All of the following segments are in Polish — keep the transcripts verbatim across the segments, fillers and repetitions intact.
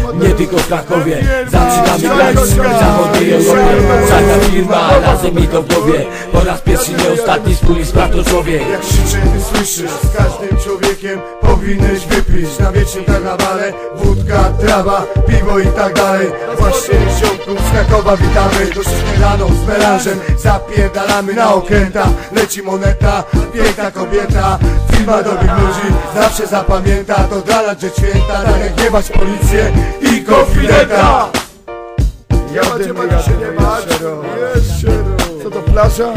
nie tylko w Krakowie. Zaczynamy grać w zachodniej Europie. Żadna firma, razem mi to w głowie. Po raz pierwszy, nie ostatni, wspólnie spraw to człowiek. Jak krzyczę, ty słyszysz, z każdym człowiekiem powinieneś wypić. Na wiecznym karnawale wódka, trawa, piwo i tak dalej. Właśnie ziomków z Krakowa witamy. Do śniadaną z melanżem zapierdalamy na okręta. Leci moneta, piękna kobieta. Firma dobrych ludzi zawsze zapamięta. To dla nas rzecz święta, tak jak jebać policję i konfidenta. Jadę, jadę, nie ma, co to plaża?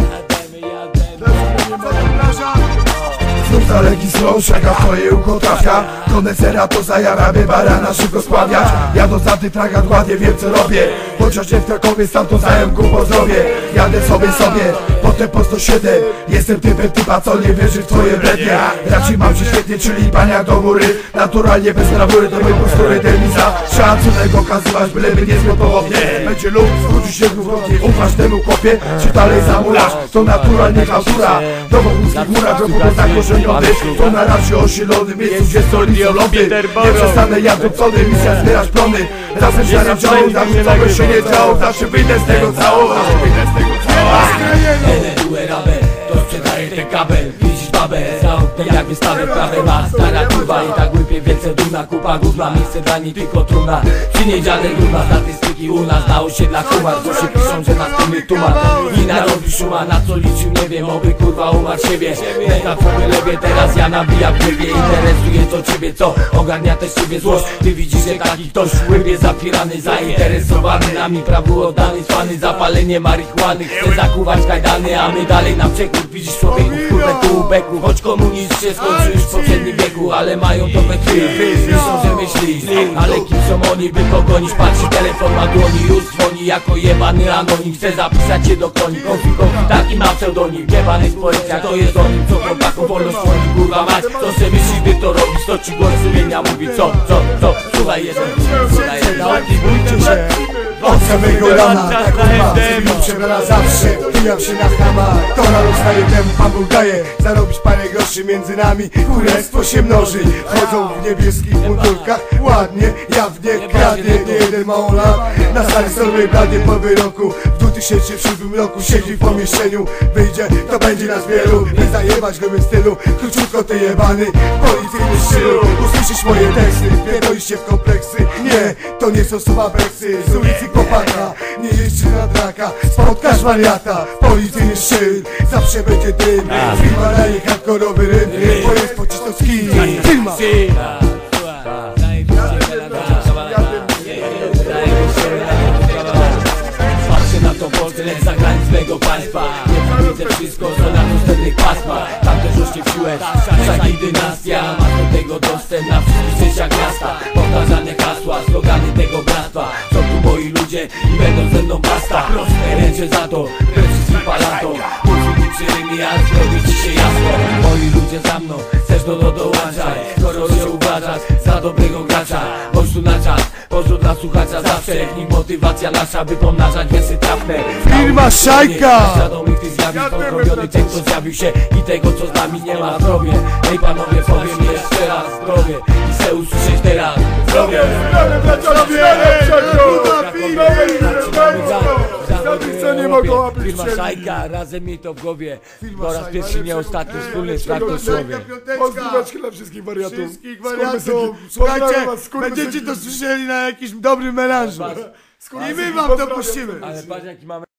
Znów daleki slow, szaka twoje ucho trafia. Konesera to zajara, by barana szybko spławiać. Jadą za ty tragat, ładnie wiem co robię. Chociaż nie w Krakowie, sam to zajemku pozdrowie. Jadę sobie sobie, potem po sto siedem. Jestem typem typa, co nie wierzy w twoje brednie. Raczej mam się świetnie, czyli paniak do góry. Naturalnie bez brawury, to mój postury demisa. Szacunek okazywać, byleby nie zbyt pochopnie. Będzie lub zwróci się dwukrotnie. Ufasz temu chłopie, czy dalej zamulasz? To naturalnie kultura. Do wąskich murach, do budu zakorzeniony. To na razie osiedlony miejscu, gdzie stoi lobby. Nie przestanę jak dupcony, misja zbierać plony. Razem z żarem działo, zawsze co by się nie działo. Zawsze wyjdę z tego cało, zawsze wyjdę z tego cało. To sprzedaje ten kabel, widzisz babę za oknem jak wystawę prawe ma stara kurwa i tak łypie więcej dumna kupa gówna. Miejsce dla niej tylko trumna, przy niej dziadek dumna. Statystyki u nas na osiedlach kumar. Co się piszą, że nas tłumy tumar i narobi szuma. Na co liczył nie wiem, oby kurwa umarł siebie. Mega w lewie, teraz ja nabijam w ciebie. Interesuje to ciebie, co ogarnia też ciebie złość. Ty widzisz, że taki ktoś łybie zapierany, zainteresowany nami, prawu oddany, zwany zapalenie marihuany. Chce zakuwać kajdany, a my dalej na przekór. Widzisz człowieku, kurwę tu beku. Choć komunizm się skończył już w poprzednim wieku, ale mają to we krwi. Myślą, że myślisz, ale kim są oni, by pogonić? Patrzy telefon na dłoni, już dzwoni jako jebany anonim. Chce zapisać się do koni, konfi, konfi, taki ma pseudonim. Jebany społecznik, to jest o nim, co chłopaku wolność słoni, kurwa mać. Co se myślisz, by to robić, to ci głos sumienia mówi. Co, co, co, słuchaj jeden, słuchaj jeden. Bójcie się od samego rana. Ta kurwa cywil przebrana zawsze. Pijam się na chama, kora rozstaje temu Pan Bóg daje. Zarobić parę groszy między nami, królestwo się mnoży. Chodzą w niebieskich mundurkach, ładnie, jawnie, kradnie. Nie jeden mało lat, na starej solwej bladzie po wyroku. W dwa tysiące siódmym roku siedzi w pomieszczeniu. Wyjdzie, to będzie nas wielu. Nie zajebać go w stylu, króciutko ty jebany policyjny stylu. Usłyszysz moje teksty, pierdolisz się w kompleksy. Nie, to nie są słowa weksy z ulicy Kopaka. Nie jeździ na draka, spotkasz wariata. Policyjny szyld, zawsze będzie dym. Firma daje hardkorowy ryb, bo jest pocisnowski. Firma! Patrzę na tą Polskę, lecz za granic mego państwa. Nie widzę wszystko, co na pustynnych pasmach. Tam też rośnie w siłę, wszak i dynastia. Masz do tego dostęp na wszystkich częściach miasta. Powtarzane hasła, slogany tego bractwa. Są tu moi ludzie i będą ze mną basta. Proste ręce za to, wszystkim palantom. Mówili przy rymie, a zrobi ci się jasno. Moi ludzie za mną, chcesz do to dołączaj. Skoro się uważasz za dobrego gracza, chodź tu na czas, pozdro dla słuchacza zawsze. W nim motywacja nasza, by pomnażać wersy trafne. Firma Szajka! Świadomych tych zjawisk, pozdrowiony ten, kto zjawił się i tego, co z nami nie ma. Zdrowie, ej panowie, powiem jeszcze raz zdrowie. I chcę usłyszeć teraz zdrowie. Co nie mogą łapić. Firma Szajka, razem mi to w głowie. Po raz pierwszy, nie ostatni, wspólny start to słowie. Pozdróweczki dla wszystkich wariatów. Wszystkich wariatów. Słuchajcie, będziecie to słyszeli na jakimś dobrym melanżu. I my wam to puścimy. Ale patrz jaki mamy